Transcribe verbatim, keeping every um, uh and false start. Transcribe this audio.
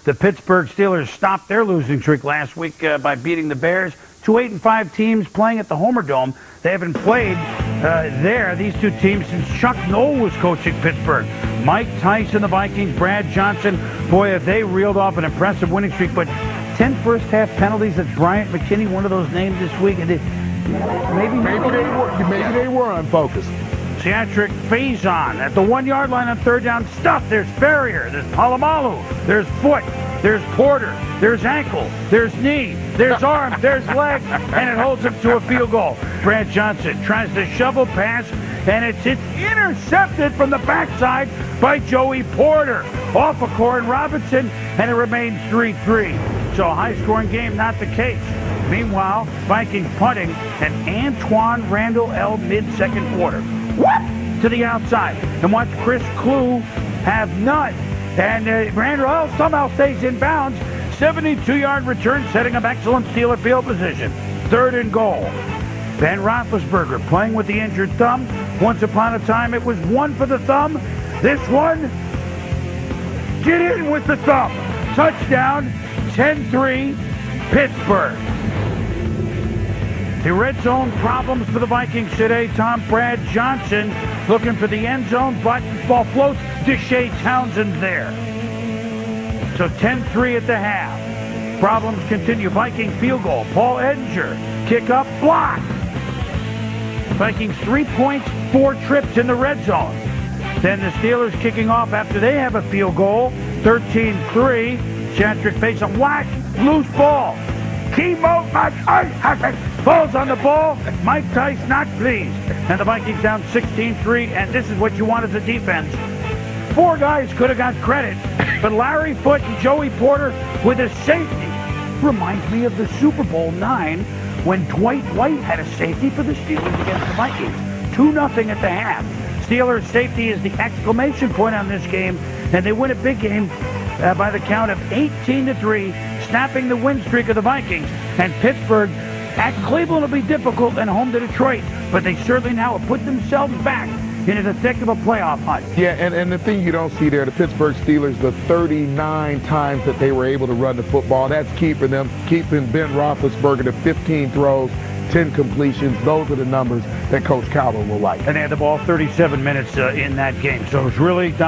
The Pittsburgh Steelers stopped their losing streak last week uh, by beating the Bears. Two eight and five teams playing at the Homer Dome. They haven't played uh, there, these two teams, since Chuck Noll was coaching Pittsburgh. Mike Tice and the Vikings, Brad Johnson, boy, have they reeled off an impressive winning streak. But ten first-half penalties. That's Bryant McKinney, one of those names this week. And it, maybe maybe they were maybe they were unfocused. Theatric Faison at the one-yard line on third down. Stuff. There's Ferrier. There's Palomalu. There's Foot. There's Porter. There's ankle. There's knee. There's arm. There's leg. And it holds him to a field goal. Brad Johnson tries to shovel pass, and it's, it's intercepted from the backside by Joey Porter. Off of Corin Robinson, and it remains three three. So a high-scoring game, not the case. Meanwhile, Vikings punting, and Antoine Randall L. mid-second quarter. What? To the outside. And watch Chris Klue have none. And uh, Randall L. somehow stays in bounds. seventy-two yard return, setting up excellent Steeler field position. Third and goal. Ben Roethlisberger playing with the injured thumb. Once upon a time, it was one for the thumb. This one, get in with the thumb. Touchdown, ten three, Pittsburgh. The red zone problems for the Vikings today. Tom Brad Johnson looking for the end zone, but ball floats. Deshae Townsend there. So ten three at the half. Problems continue. Viking field goal. Paul Edinger. Kick up. Block. Vikings three points, four trips in the red zone. Then the Steelers kicking off after they have a field goal. thirteen three. Theatric face on whack. Loose ball. Kimo falls on the ball. Mike Tice not pleased. And the Vikings down sixteen three. And this is what you want as a defense. Four guys could have got credit, but Larry Foote and Joey Porter with a safety. Reminds me of the Super Bowl nine when Dwight White had a safety for the Steelers against the Vikings. two nothing at the half. Steelers safety is the exclamation point on this game, and they win a big game uh, by the count of eighteen to three, snapping the win streak of the Vikings. And Pittsburgh at Cleveland will be difficult and home to Detroit, but they certainly now have put themselves back into the thick of a playoff hunt. Yeah, and, and the thing you don't see there, the Pittsburgh Steelers, the thirty-nine times that they were able to run the football, that's keeping them, keeping Ben Roethlisberger to fifteen throws, ten completions. Those are the numbers that Coach Calvin will like. And they had the ball thirty-seven minutes uh, in that game, so it's really